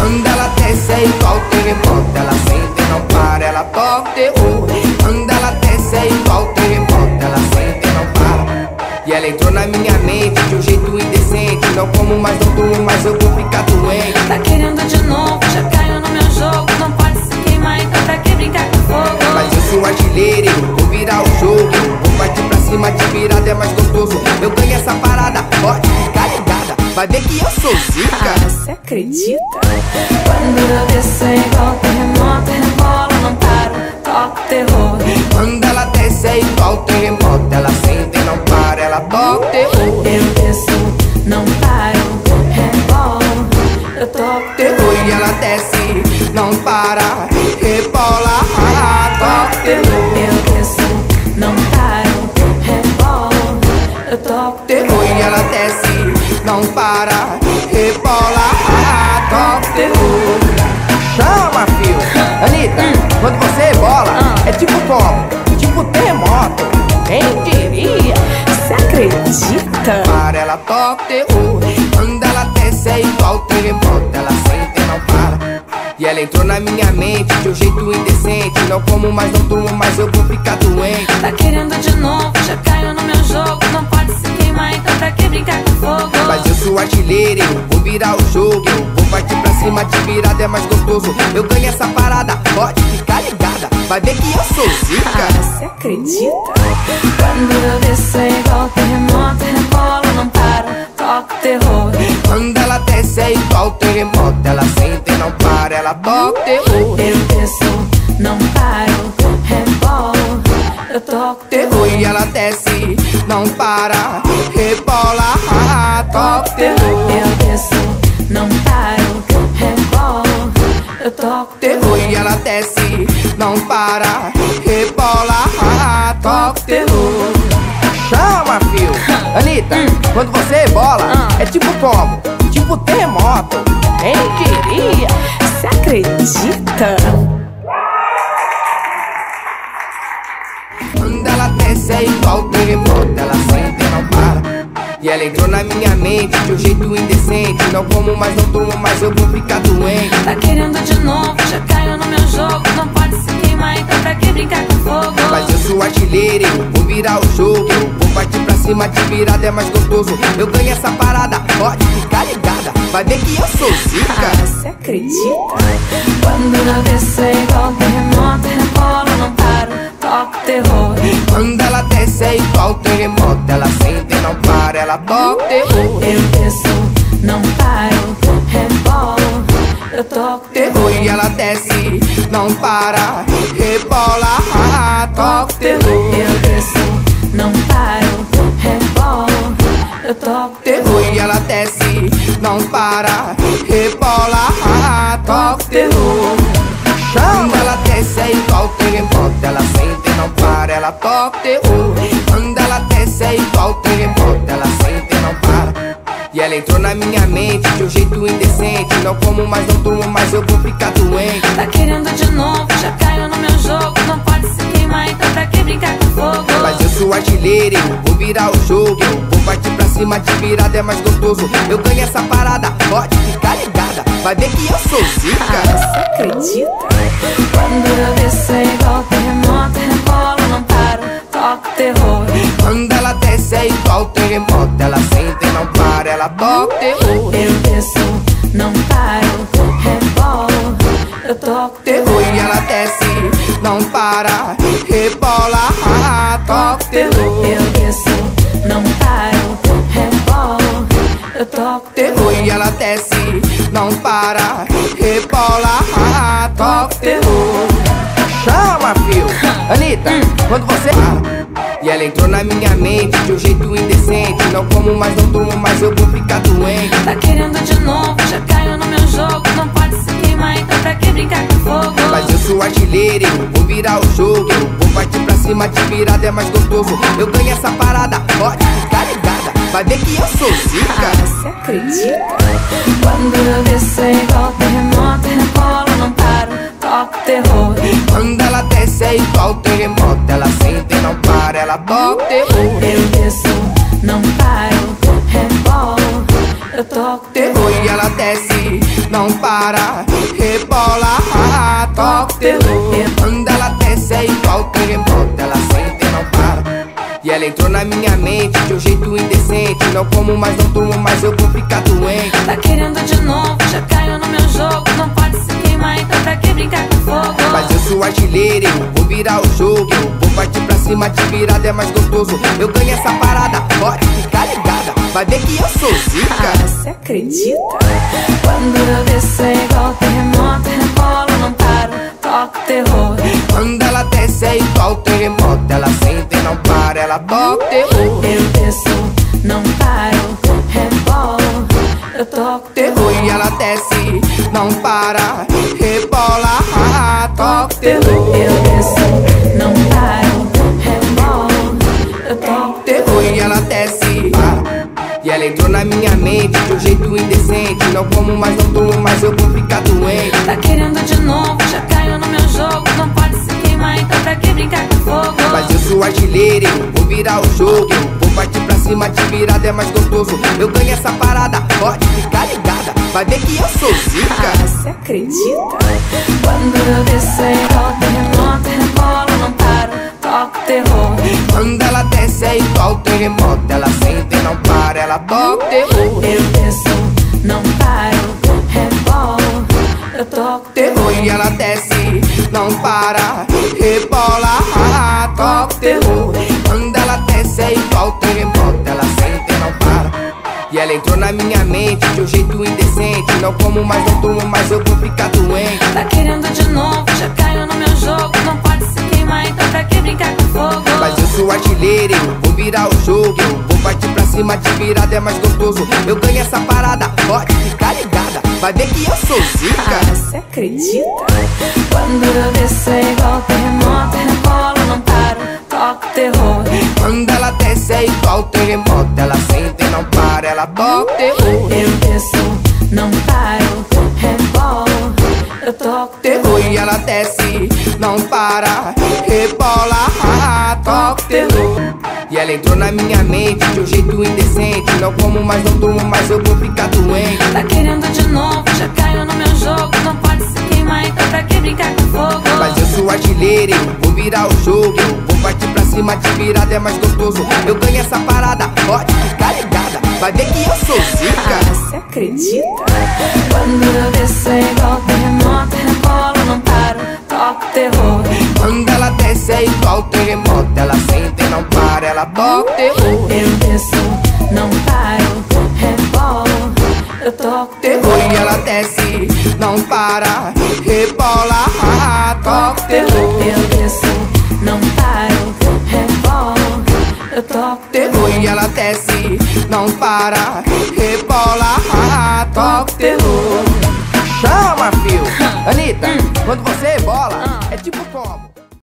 Quando ela desce é igual terremoto, ela sente e não para, ela toca o terror. Quando ela desce é igual terremoto, ela sente e não para. E ela entrou na minha mente de um jeito indecente. Não como mais, não durmo mais, eu vou ficar doente. Tá querendo de novo, já caiu no meu jogo. Não pode se queimar, então pra que brincar com fogo? Mas eu sou artilheiro, eu vou virar o jogo. Vou partir pra cima, de virada é mais gostoso. Eu ganho essa parada, pode ficar ligada. Vai ver que eu sou zica. Você acredita? Quando eu desço é igual terremoto, rebola, não paro, toco terror. Quando ela desce é igual terremoto, ela sente e não para, ela toca terror. Eu desço, não paro, rebolo, eu toco Terror e ela desce, não para, rebola, toca terror. Eu desço, não paro, rebolo, eu toco Terror e ela desce, não para, rebola, toca terror. Chama, fio. Anitta, quando você rebola, é tipo como? Tipo terremoto. Quem diria? Você acredita? Para, ela toca terror. Quando ela desce é igual terremoto, ela sente e não para. E ela entrou na minha mente de um jeito indecente. Não como mais, não durmo mais, eu vou ficar doente. Tá querendo de novo, já caiu no meu jogo. Não pode se queimar, então pra que brincar com fogo? Mas eu sou artilheiro, eu vou virar o jogo. Eu vou partir pra cima, de virada é mais gostoso. Eu ganho essa parada, pode ficar ligada. Vai ver que eu sou zica. Você acredita? Quando eu desço é igual terremoto, rebolo, não paro, toco terror. Quando ela desce é igual terremoto, ela sente e não para, ela toca terror. Eu desço, não paro, rebolo, eu toco Terror e ela desce, não para, rebola, toca terror. Eu desço, não paro, rebolo, eu toco Terror e ela desce, não para, rebola, toca terror. Chama, fio. Anitta, quando você rebola, é tipo como? Tipo terremoto. Quem diria? Você acredita? Quando ela desce é igual terremoto, ela sente e não para. E ela entrou na minha mente de um jeito indecente. Não como mais, não durmo mais, eu vou ficar doente. Tá querendo de novo, já caiu no meu jogo. Não pode se queimar, então pra que brincar com fogo? Mas eu sou artilheiro, eu vou virar o jogo. Eu vou partir pra cima, de virada é mais gostoso. Eu ganho essa parada, pode ficar ligada. Vai ver que eu sou zica. Você acredita? Quando eu desço é igual terremoto, rebolo, não paro, toco terror. Quando ela desce é igual terremoto, ela sente e não para, ela toca terror. Eu desço, não paro, rebolo, eu toco Terror e ela desce, não para, rebola, toca terror. Eu desço, não paro, rebolo, eu toco Terror e ela desce, não para, rebola, toca terror. Quando ela desce é igual terremoto, ela sente e não para, ela toca terror. Quando ela desce é igual terremoto, ela sente e não para. E ela entrou na minha mente de um jeito indecente. Não como mais, não durmo mais, eu vou ficar doente. Tá querendo de novo, já caiu no meu jogo. Não pode se queimar, então pra que brincar com fogo? Mas eu sou artilheiro, eu vou virar o jogo. Eu vou partir pra cima, de virada é mais gostoso. Eu ganho essa parada, pode ficar ligada. Vai ver que eu sou zica. Você acredita? Quando eu desço é igual terremoto, rebolo, não paro, toco terror. Quando ela desce é igual terremoto, ela sente e não para, ela toca terror. Eu desço, não paro, rebolo, eu toco Terror e ela desce, não para, rebola, toca terror. Eu desço, não paro, rebolo, eu toco Terror e ela desce, não para, rebola, toca terror. Chama, fio. Anitta, quando você e ela entrou na minha mente de um jeito indecente. Não como mais, não durmo mais, eu vou ficar doente. Tá querendo de novo, já caiu no meu jogo. Não pode se queimar, então pra que brincar com fogo? Mas eu sou artilheiro, eu vou virar o jogo. Eu vou partir pra cima, de virada é mais gostoso. Eu ganho essa parada, pode ficar ligada. Vai ver que eu sou zica. Você acredita? Quando eu desço é igual terremoto, rebolo, não paro, toco terror. Quando ela desce é igual terremoto, ela sente e não para, ela toca terror. Eu desço, não paro, rebolo, eu toco Terror e ela desce, não para. para, rebola, toca o terror. Quando ela desce é igual terremoto, ela sente e não para. E ela entrou na minha mente de um jeito indecente. Não como mais, não durmo mais, eu vou ficar doente. Tá querendo de novo, já caiu no meu jogo. Não pode se queimar, então pra que brincar com fogo? Mas eu sou artilheiro, eu vou virar o jogo. Eu vou partir pra cima, de virada é mais gostoso. Eu ganho essa parada, pode ficar ligada. Vai ver que eu sou zica. Você acredita? Quando eu desço é igual terremoto, rebola, não paro, toca o terror. Quando ela desce é igual terremoto, ela sente e não para, ela toca o terror. Eu desço, não paro, rebolo, eu toco o Terror e ela desce, não para, rebola, toca o terror. Eu desço, não paro, rebolo, eu toco Terror e ela desce, e ela entrou na minha mente de um jeito indecente. Não como mais, não durmo mais, eu vou ficar doente. Tá querendo de novo, já caiu no meu jogo. Não pode se queimar, então pra que brincar com fogo? Mas eu sou artilheiro, eu vou virar o jogo. Eu vou partir pra cima, de virada é mais gostoso. Eu ganho essa parada, pode ficar ligada. Vai ver que eu sou zica. Você acredita? Quando eu desço é igual terremoto, rebola, não paro, toco o terror. Quando ela desce é igual terremoto, ela sente e não para, ela toca o terror. Eu desço, não paro, rebolo, eu toco o Terror e ela desce, não para, rebola, toca o terror. Quando ela desce é igual terremoto, ela sente e não para. E ela entrou na minha mente de um jeito indecente. Não como mais, não durmo mais, eu vou ficar doente. Tá querendo de novo, já caiu no meu jogo. Não pode se queimar, então pra que brincar com fogo? Mas eu sou artilheiro, eu vou virar o jogo. Eu vou partir pra cima, de virada é mais gostoso. Eu ganho essa parada, pode ficar ligada. Vai ver que eu sou zica. Você acredita? Quando eu desço é igual terremoto, rebola, não paro, toco o terror. Quando ela desce é igual terremoto, ela sente e não para, ela toca o terror. Eu desço, não paro, rebolo, eu toco o Terror e ela desce, não para, rebola, toca o terror. E ela entrou na minha mente de um jeito indecente. Não como mais, não durmo mais, eu vou ficar doente. Tá querendo de novo, já caiu no meu jogo. Não pode se queimar, então pra que brincar com fogo? Mas eu sou artilheiro, eu vou virar o jogo. Eu vou partir pra cima, de virada é mais gostoso. Eu ganho essa parada, pode ficar ligada. Vai ver que eu sou zica. Você acredita? Quando eu desço é igual terremoto, rebola, não paro, toco o terror. Quando ela desce é igual terremoto, ela sente e não para, ela toca o terror. Eu desço, não paro, rebolo, eu toco o Terror e ela desce, não para, rebola, toca o terror. Eu desço, não paro, rebolo, eu toco Terror e ela desce, não para, rebola, toca o terror. Chama, fio. Anitta, quando você rebola, é tipo como?